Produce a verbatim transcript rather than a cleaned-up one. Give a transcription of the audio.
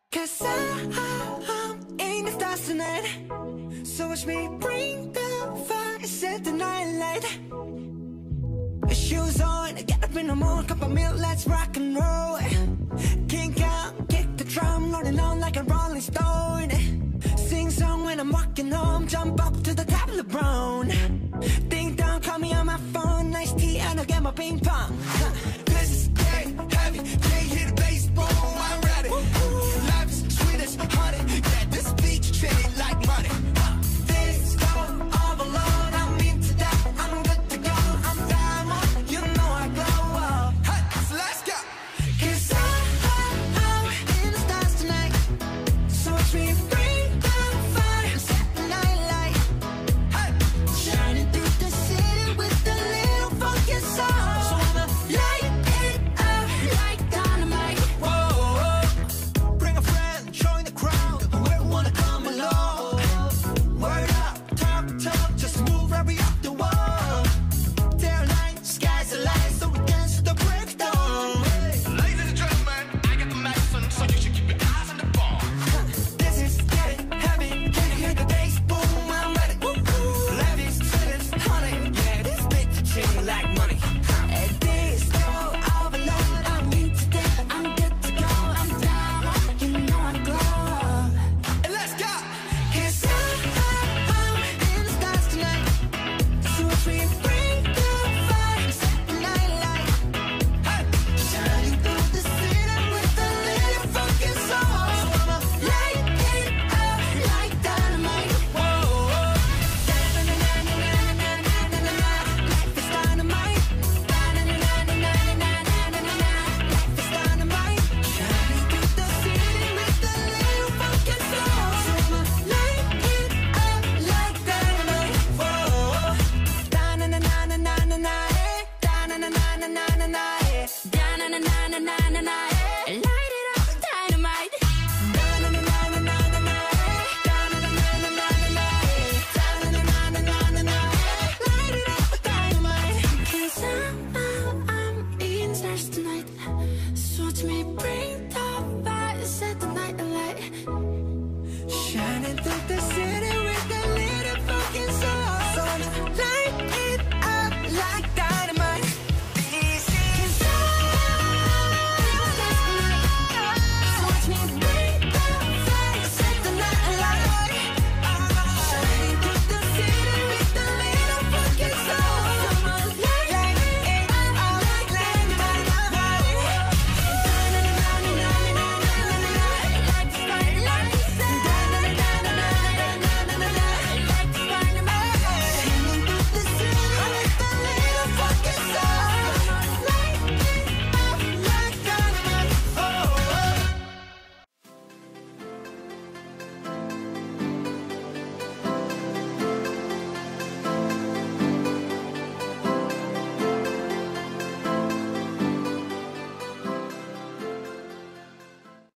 Cause I'm in the stars tonight. So watch me bring the fire, set the night light. Shoes on, get up in the morning, cup of milk, let's rock and roll. Kink out, kick the drum, rolling on like a rolling stone. Sing song when I'm walking home, jump up to the top of the brown. Ding dong, call me on my phone, nice tea and I'll get my ping pong. This is dead heavy, can't hear the bass, boom, I'm ready. Life is sweet as honey, yeah, this beat treat like money. This go overload, I'm into that, I'm good to go, I'm diamond, you know I glow up. Hey, so let's go. Cause I'm, I'm in the stars tonight. So watch me bring the fire, set the night light. Hey, shining through the city with a little funky soul. So I'ma light it up like dynamite. Whoa, bring a friend, join the crowd, whoever wanna come along. Word up, talk, talk, just move right up the wall. Their line, sky's the line, so we dance to the break of dawn. Ladies and gentlemen, I got the medicine, so you should keep your eyes on the ball. This is getting heavy, can you hear the bass? Boom, I'm ready. Life is sweet as honey, yeah, this bitch treat like money. And this go overload, I'm into that, I'm good to go, I'm down, you know I glow. And let's go. Cause I'm in the stars tonight. So watch me bring the fire, set the night light. Hey, Shining through the city with a little funky soul. So I'ma light it up like dynamite. Whoa, da-na-na-na-na-na-na-na-na-na. Life is dynamite. Da-na-na-na-na-na-na-na-na-na. Life is dynamite. Shining through the city with a little funky soul. So I'ma light it up like dynamite. Whoa, da-na-na-na-na-na-na-na. Da-na-na-na-na-na-na. Da-na-na-na-na-na-na. Light it up, dynamite. Da-na-na-na-na-na-na. Da-na-na-na-na-na-na. Da-na-na-na-na-na-na. Light it up, dynamite. 'Cause I'm, I'm, I'm in stars tonight. So watch me bring the fire, set the night alight. Shining through the city